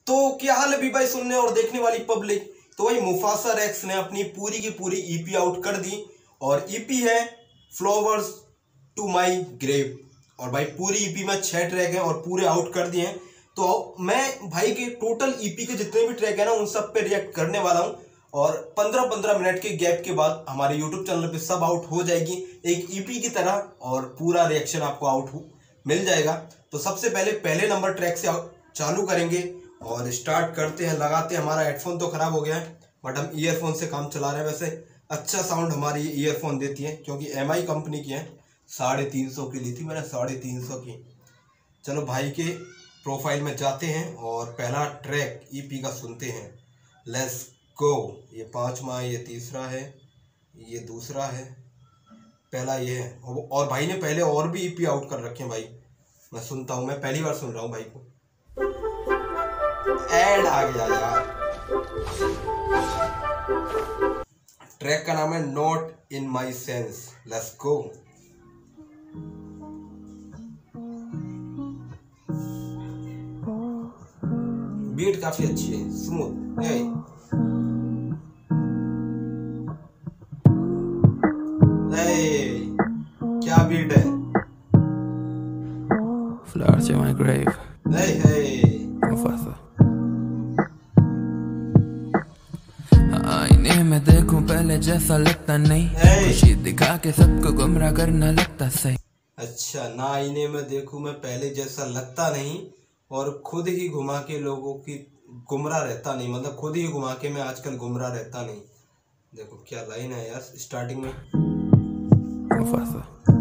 तो क्या हाल है भी भाई सुनने और देखने वाली पब्लिक। तो भाई मुफासा रैक्स ने अपनी पूरी की पूरी ईपी आउट कर दी और ईपी है फ्लावर्स टू माय ग्रेव। और भाई पूरी ईपी में 6 ट्रैक हैं और पूरे आउट कर दिए हैं। तो मैं भाई के टोटल ईपी के जितने भी ट्रैक है ना उन सब पे रिएक्ट करने वाला हूँ और 15-15 मिनट के गैप के बाद हमारे यूट्यूब चैनल पे सब आउट हो जाएगी एक ईपी की तरह और पूरा रिएक्शन आपको आउट मिल जाएगा। तो सबसे पहले नंबर ट्रैक से चालू करेंगे और स्टार्ट करते हैं। लगाते हैं, हमारा हेडफोन तो खराब हो गया है बट हम ईयरफोन से काम चला रहे हैं। वैसे अच्छा साउंड हमारी ईयरफोन देती है क्योंकि MI कंपनी की है। 350 की ली थी मैंने, 350 की। चलो भाई के प्रोफाइल में जाते हैं और पहला ट्रैक ईपी का सुनते हैं। Let's go. ये 5वां, ये तीसरा है, ये दूसरा है, पहला ये है। और भाई ने पहले और भी ईपी आउट कर रखे हैं भाई। मैं सुनता हूँ, मैं पहली बार सुन रहा हूँ भाई को। ऐड आ गया यार। ट्रैक का नाम है not in my sense. Let's go. Beat काफी अच्छी है, स्मूथ है। क्या बीट है। Flowers in my grave. Hey. Mufasa. आईने में देखूं पहले जैसा लगता नहीं, खुशी दिखा के सबको गुमराह करना लगता सही। अच्छा, ना आईने में देखूं मैं पहले जैसा लगता नहीं और खुद ही घुमा के लोगों की गुमराह रहता नहीं। मतलब खुद ही घुमा के मैं आजकल गुमराह रहता नहीं। देखो क्या लाइन है यार स्टार्टिंग में। मुफासा।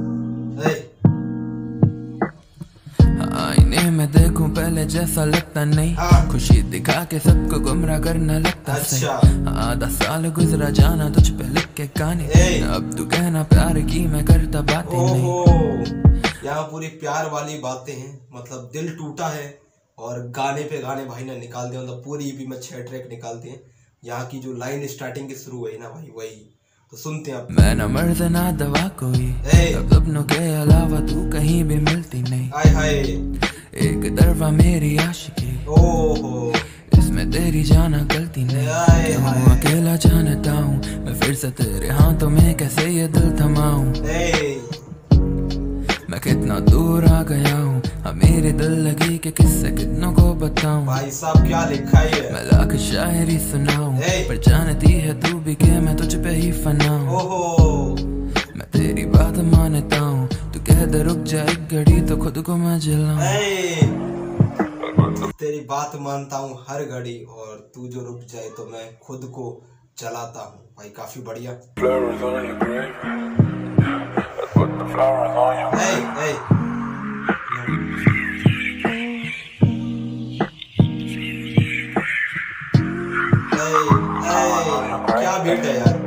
आईने में देखूं पहले जैसा लगता नहीं, खुशी दिखा के सबको गुमराह करना लगता सही। आधा साल गुजरा जाना तुझ पे लिख के गाने, अब तू कहना प्यार की मैं करता बातें नहीं। यहाँ पूरी प्यार वाली बातें हैं, मतलब दिल टूटा है और गाने पे गाने भाई ने निकाल दिया। मतलब पूरी ईपी में 6 ट्रैक निकालते हैं। यहाँ की जो लाइन स्टार्टिंग की शुरू हुई ना भाई, वही तो सुनते हैं। मैं न मर्द ना दवा कोई, अपनों के अलावा तू कहीं भी मिलती नहीं। हाय हाय। एक तरफा मेरी आशिकी, ओहो, इसमें तेरी जाना गलती नहीं। क्यों अकेला जानता हूँ मैं फिर से तेरे हाथों में कैसे ये दिल थमाऊं। मैं कितना दूर आ गया हूँ, अब मेरे दिल लगी कि किससे कितनों को बताऊं। भाई साहब क्या लिखा है। मैं लाख शायरी सुनाऊं पर जानती है तू भी कि मैं तुझ पे ही फना हूँ। मैं तेरी बात मानता हूँ, तू कह दे रुक जा एक घड़ी तो खुद को मैं जलाऊं। तेरी बात मानता हूँ हर घड़ी और तू जो रुक जाए तो मैं खुद को जलाता हूँ। भाई काफी बढ़िया। क्या बीट है यार।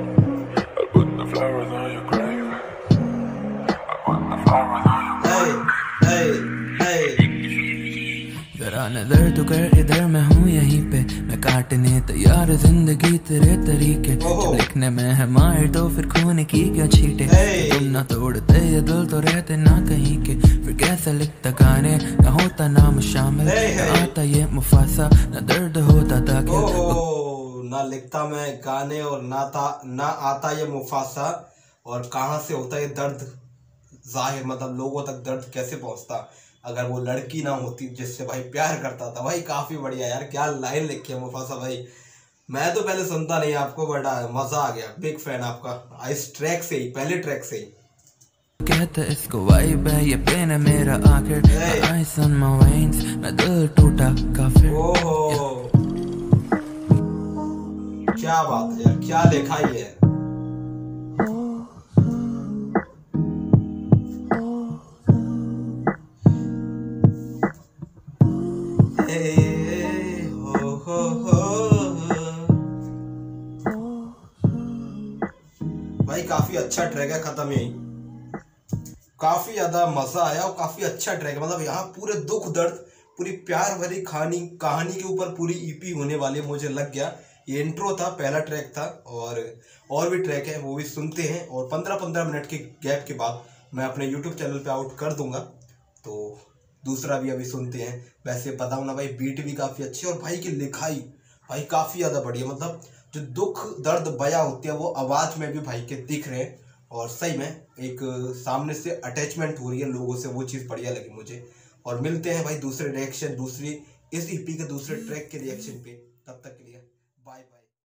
जरा नजर तो कर इधर, मैं हूँ यहीं पे, मैं काटने तैयार जिंदगी तेरे तरीके। जब लिखने में है माहिर तो फिर खून की क्या छींटे। तुम ना तोड़ते ये दिल तो रहते ना कहीं के, फिर कैसे लिखता गाने ना होता नाम शामिल, ना आता ये मुफासा ना दर्द होता था क्या। ना लिखता मैं गाने और ना आता ये मुफासा और कहाँ से होता ये दर्द जाहिर। मतलब लोगों तक दर्द कैसे पहुंचता अगर वो लड़की ना होती जिससे भाई प्यार करता था। भाई काफी बढ़िया यार, क्या लाइन लिखी है मुफासा भाई। मैं तो पहले सुनता नहीं आपको बट मजा आ गया। बिग फैन आपका इस ट्रैक से ही, पहले ट्रैक से ही। कहते इसको वाइब है, ये पेन है मेरा आखिर। आइस ऑन माय वेन्स, मैं दिल टूटा काफिर। ओहो क्या बात है यार, क्या लिखा ही है। भाई काफी अच्छा ट्रैक है, खत्म यही। काफी ज्यादा मजा आया और काफी अच्छा ट्रैक है। मतलब यहाँ पूरे दुख दर्द, पूरी प्यार भरी कहानी के ऊपर पूरी ईपी होने वाली मुझे लग गया। ये इंट्रो था, पहला ट्रैक था और भी ट्रैक है वो भी सुनते हैं और 15-15 मिनट के गैप के बाद मैं अपने YouTube चैनल पे आउट कर दूंगा। तो दूसरा भी अभी सुनते हैं। वैसे बताऊँ ना भाई, बीट भी काफ़ी अच्छी है और भाई की लिखाई भाई काफ़ी ज़्यादा बढ़िया। मतलब जो दुख दर्द बया होती है वो आवाज़ में भी भाई के दिख रहे हैं और सही में एक सामने से अटैचमेंट हो रही है लोगों से, वो चीज़ बढ़िया लगी मुझे। और मिलते हैं भाई दूसरे रिएक्शन, दूसरी इस ईपी के दूसरे ट्रैक के रिएक्शन पे। तब तक